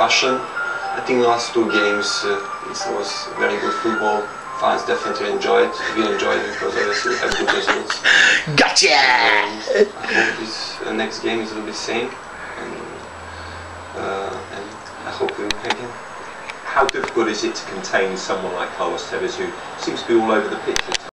passion. I think the last two games it was very good football. Fans definitely enjoyed. We enjoyed it because obviously we have good results. Gotcha! I hope this next game is will be the same, and I hope we win again. How difficult is it to contain someone like Carlos Tevez, who seems to be all over the pitch at times?